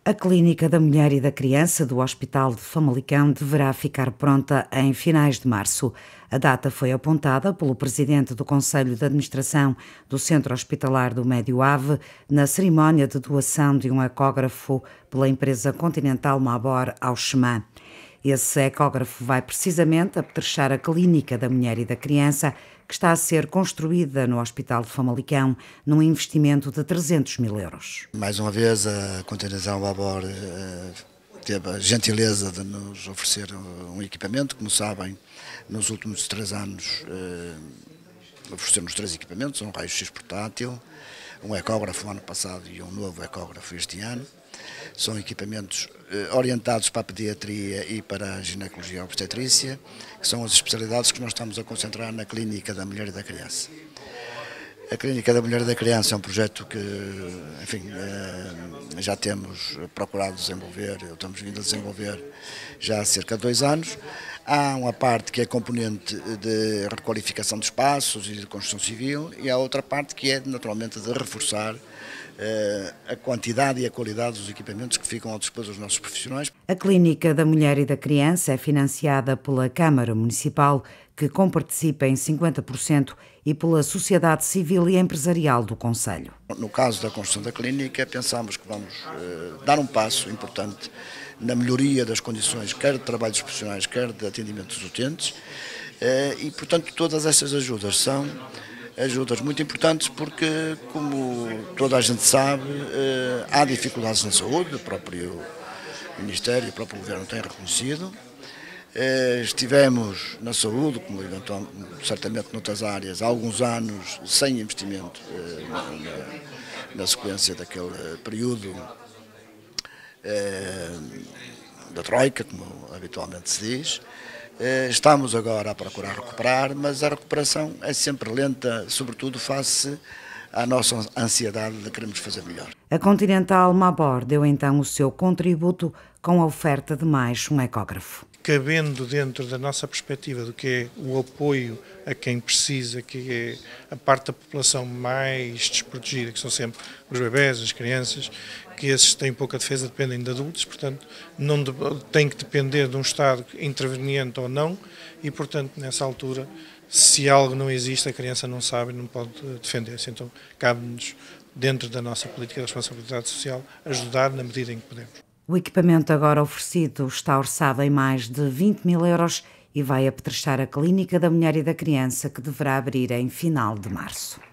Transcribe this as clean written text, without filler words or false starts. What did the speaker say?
A Clínica da Mulher e da Criança do Hospital de Famalicão deverá ficar pronta em finais de março. A data foi apontada pelo presidente do Conselho de Administração do Centro Hospitalar do Médio Ave na cerimónia de doação de um ecógrafo pela empresa Continental Mabor ao Xemã. Esse ecógrafo vai precisamente apetrechar a Clínica da Mulher e da Criança, que está a ser construída no Hospital de Famalicão num investimento de 300 mil euros. Mais uma vez, a Continental Mabor teve a gentileza de nos oferecer um equipamento. Como sabem, nos últimos 3 anos ofereceram-nos 3 equipamentos: um raio-x portátil, um ecógrafo no ano passado e um novo ecógrafo este ano. São equipamentos orientados para a pediatria e para a ginecologia e obstetrícia, que são as especialidades que nós estamos a concentrar na Clínica da Mulher e da Criança. A Clínica da Mulher e da Criança é um projeto que, enfim, já temos procurado desenvolver, estamos vindo a desenvolver já há cerca de 2 anos. Há uma parte que é componente de requalificação de espaços e de construção civil, e há outra parte que é naturalmente de reforçar a quantidade e a qualidade dos equipamentos que ficam ao dispor dos nossos profissionais. A Clínica da Mulher e da Criança é financiada pela Câmara Municipal, que comparticipa em 50%, e pela Sociedade Civil e Empresarial do Concelho. No caso da construção da clínica, pensamos que vamos dar um passo importante na melhoria das condições, quer de trabalho dos profissionais, quer de atendimento dos utentes, e, portanto, todas essas ajudas são ajudas muito importantes porque, como toda a gente sabe, há dificuldades na saúde, o próprio Ministério e o próprio Governo têm reconhecido. Estivemos na saúde, como certamente noutras áreas, há alguns anos sem investimento na sequência daquele período da Troika, como habitualmente se diz. Estamos agora a procurar recuperar, mas a recuperação é sempre lenta, sobretudo face à nossa ansiedade de queremos fazer melhor. A Continental Mabor deu então o seu contributo com a oferta de mais um ecógrafo. Cabendo dentro da nossa perspectiva do que é o apoio a quem precisa, que é a parte da população mais desprotegida, que são sempre os bebés, as crianças, que esses têm pouca defesa, dependem de adultos, portanto, não tem que depender de um Estado interveniente ou não, e, portanto, nessa altura, se algo não existe, a criança não sabe e não pode defender-se. Então, cabe-nos, dentro da nossa política de responsabilidade social, ajudar na medida em que podemos. O equipamento agora oferecido está orçado em mais de 20 mil euros e vai apetrechar a Clínica da Mulher e da Criança, que deverá abrir em final de março.